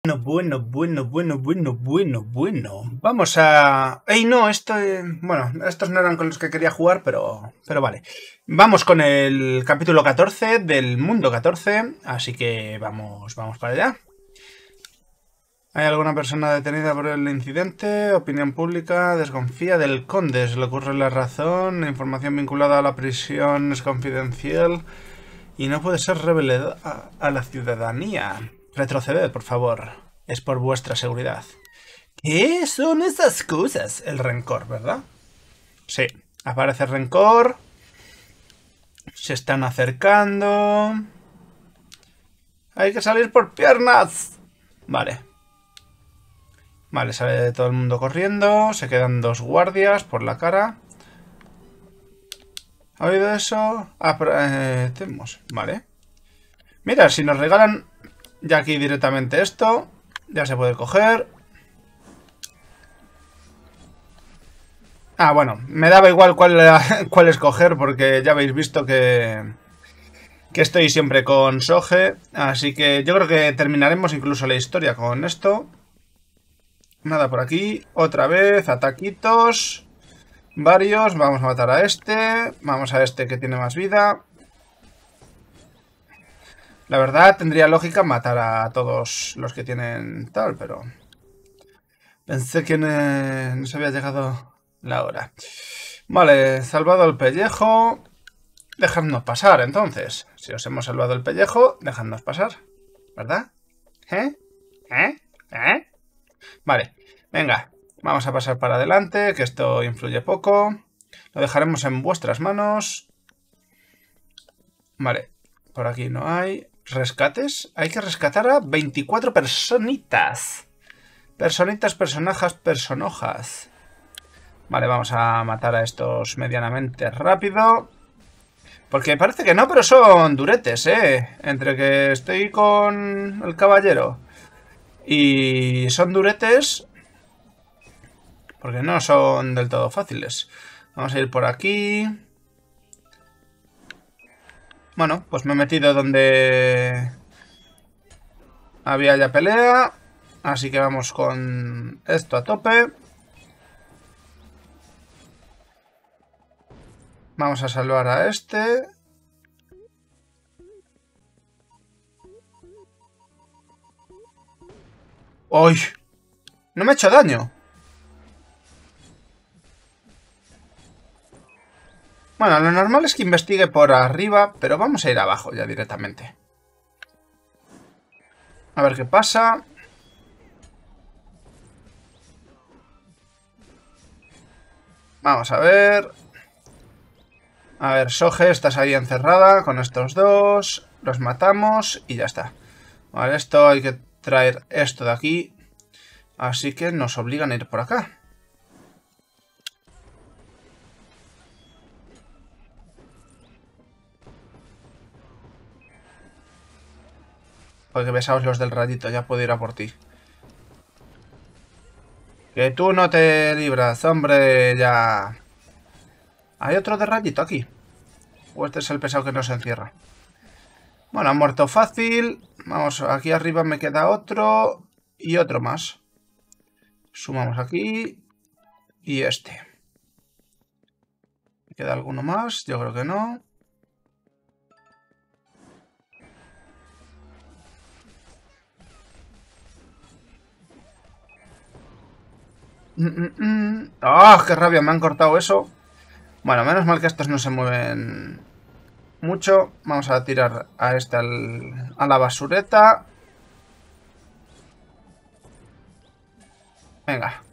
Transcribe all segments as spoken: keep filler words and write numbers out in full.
Bueno, bueno, bueno, bueno, bueno, bueno, bueno. Vamos a... ¡Ey, no! Esto... eh, Bueno, estos no eran con los que quería jugar, pero... Pero vale. Vamos con el capítulo catorce del mundo catorce. Así que vamos, vamos para allá. ¿Hay alguna persona detenida por el incidente? Opinión pública desconfía del conde. Se le ocurre la razón. La información vinculada a la prisión es confidencial y no puede ser revelada a, a la ciudadanía. Retroceded, por favor. Es por vuestra seguridad. ¿Qué son esas cosas? El rencor, ¿verdad? Sí. Aparece rencor. Se están acercando. Hay que salir por piernas. Vale. Vale, sale todo el mundo corriendo. Se quedan dos guardias por la cara. ¿Ha oído eso? Apretemos. Vale. Mira, si nos regalan ya aquí directamente esto, ya se puede coger. Ah, bueno, me daba igual cuál, cuál escoger porque ya habéis visto que, que estoy siempre con Soge. Así que yo creo que terminaremos incluso la historia con esto. Nada por aquí. Otra vez, ataquitos. Varios. Vamos a matar a este. Vamos a este que tiene más vida. La verdad tendría lógica matar a todos los que tienen tal, pero... Pensé que no, no se había llegado la hora. Vale, salvado el pellejo. Dejadnos pasar, entonces. Si os hemos salvado el pellejo, dejadnos pasar. ¿Verdad? ¿Eh? ¿Eh? ¿Eh? Vale, venga. Vamos a pasar para adelante, que esto influye poco. Lo dejaremos en vuestras manos. Vale, por aquí no hay. ¿Rescates? Hay que rescatar a veinticuatro personitas. Personitas, personajes, personojas. Vale, vamos a matar a estos medianamente rápido. Porque parece que no, pero son duretes, ¿eh? Entre que estoy con el caballero y son duretes, porque no son del todo fáciles. Vamos a ir por aquí. Bueno, pues me he metido donde había ya pelea. Así que vamos con esto a tope. Vamos a salvar a este. ¡Uy! No me ha hecho daño. Bueno, lo normal es que investigue por arriba, pero vamos a ir abajo ya directamente. A ver qué pasa. Vamos a ver. A ver, Soge, estás ahí encerrada con estos dos. Los matamos y ya está. Vale, esto hay que traer esto de aquí. Así que nos obligan a ir por acá. Porque besaos los del rayito, ya puedo ir a por ti. Que tú no te libras, hombre, ya. ¿Hay otro de rayito aquí? ¿O este es el pesado que nos encierra? Bueno, ha muerto fácil. Vamos, aquí arriba me queda otro. Y otro más. Sumamos aquí. Y este. ¿Me queda alguno más? Yo creo que no. ¡Ah! ¡Oh, qué rabia! Me han cortado eso. Bueno, menos mal que estos no se mueven mucho. Vamos a tirar a este al, a la basureta. Venga.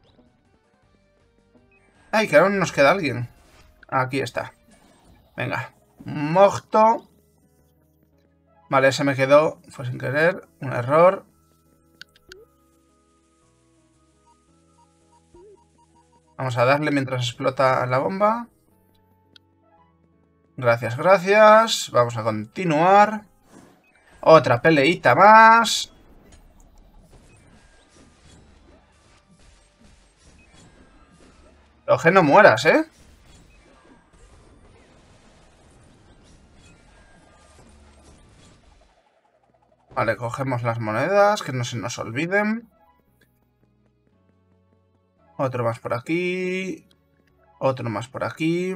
¡Ay, que aún nos queda alguien! Aquí está. Venga. Morto. Vale, ese me quedó. Fue sin querer. Un error. Vamos a darle mientras explota la bomba. Gracias, gracias. Vamos a continuar. Otra peleita más. Oje, no mueras, ¿eh? Vale, cogemos las monedas, que no se nos olviden. Otro más por aquí. Otro más por aquí.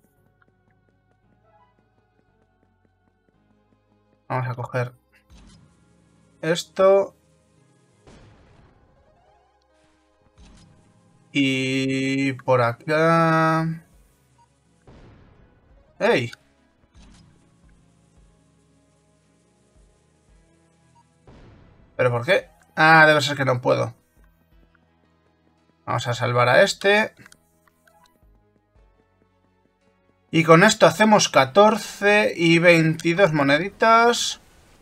Vamos a coger esto. Y por acá... ¡Ey! ¿Pero por qué? Ah, debe ser que no puedo. Vamos a salvar a este. Y con esto hacemos catorce y veintidós moneditas.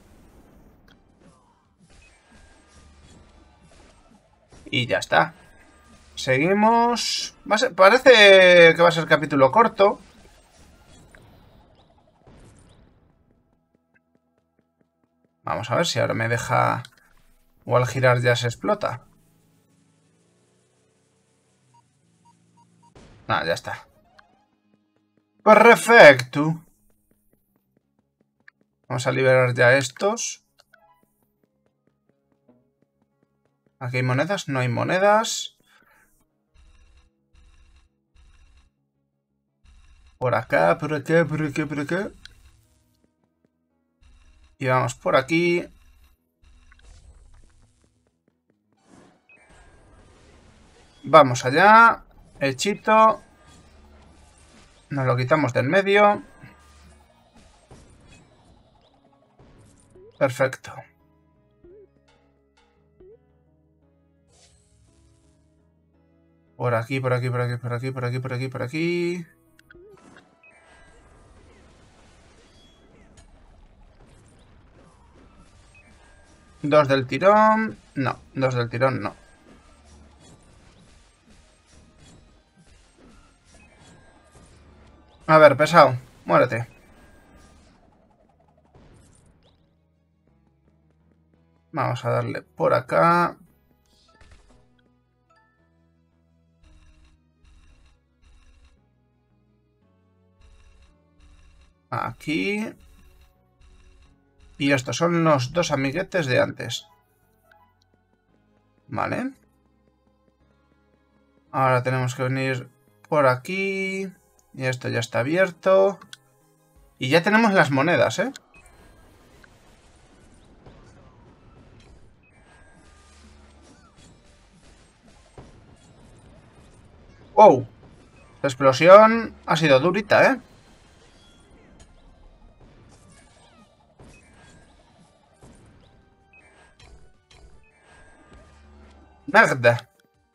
Y ya está. Seguimos. Va a ser, parece que va a ser capítulo corto. Vamos a ver si ahora me deja... O al girar ya se explota. Ah, ya está. Perfecto. Vamos a liberar ya estos. ¿Aquí hay monedas? No hay monedas. Por acá, por acá, por acá, por acá. Y vamos por aquí. Vamos allá. Hechito. Nos lo quitamos del medio. Perfecto. Por aquí, por aquí, por aquí, por aquí, por aquí, por aquí, por aquí. Dos del tirón. No, dos del tirón no. A ver, pesado. Muérete. Vamos a darle por acá. Aquí. Y estos son los dos amiguetes de antes. Vale. Ahora tenemos que venir por aquí. Y esto ya está abierto. Y ya tenemos las monedas, ¿eh? ¡Wow! La explosión ha sido durita, ¿eh? ¡Merda!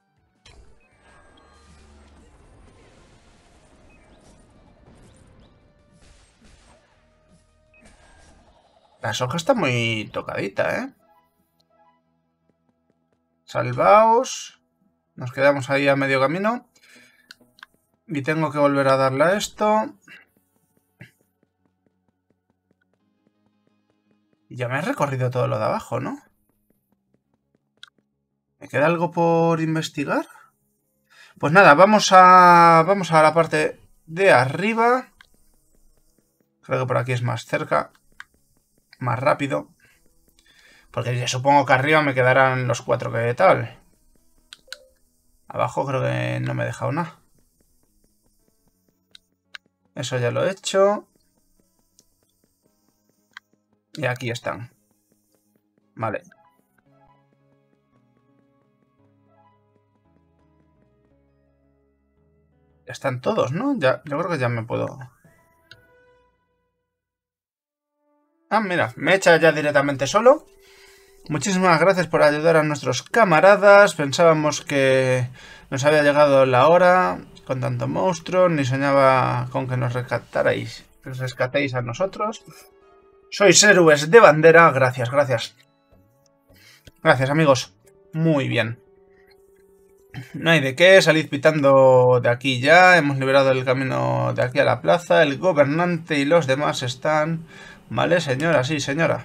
La soja está muy tocadita, ¿eh? Salvaos. Nos quedamos ahí a medio camino. Y tengo que volver a darle a esto. Y ya me he recorrido todo lo de abajo, ¿no? ¿Me queda algo por investigar? Pues nada, vamos a, vamos a la parte de arriba. Creo que por aquí es más cerca. Más rápido. Porque ya supongo que arriba me quedarán los cuatro que tal. Abajo creo que no me he dejado nada. Eso ya lo he hecho. Y aquí están. Vale. Están todos, ¿no? Ya, yo creo que ya me puedo... Ah, mira, me echa ya directamente solo. Muchísimas gracias por ayudar a nuestros camaradas. Pensábamos que nos había llegado la hora con tanto monstruo. Ni soñaba con que nos rescatarais, que os rescatéis a nosotros. Sois héroes de bandera. Gracias, gracias. Gracias, amigos. Muy bien. No hay de qué. Salid pitando de aquí ya. Hemos liberado el camino de aquí a la plaza. El gobernante y los demás están... Vale, señora, sí, señora.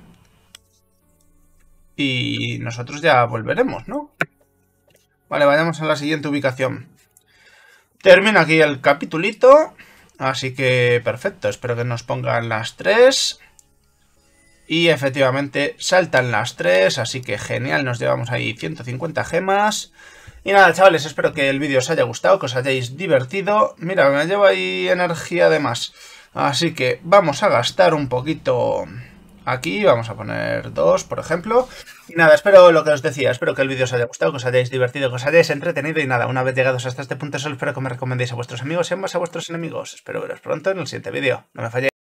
Y nosotros ya volveremos, ¿no? Vale, vayamos a la siguiente ubicación. Termina aquí el capitulito. Así que perfecto, espero que nos pongan las tres. Y efectivamente saltan las tres, así que genial, nos llevamos ahí ciento cincuenta gemas. Y nada, chavales, espero que el vídeo os haya gustado, que os hayáis divertido. Mira, me llevo ahí energía de más. Así que vamos a gastar un poquito aquí, vamos a poner dos, por ejemplo. Y nada, espero lo que os decía, espero que el vídeo os haya gustado, que os hayáis divertido, que os hayáis entretenido. Y nada, una vez llegados hasta este punto, solo espero que me recomendéis a vuestros amigos y ambas a vuestros enemigos. Espero veros pronto en el siguiente vídeo. No me falléis.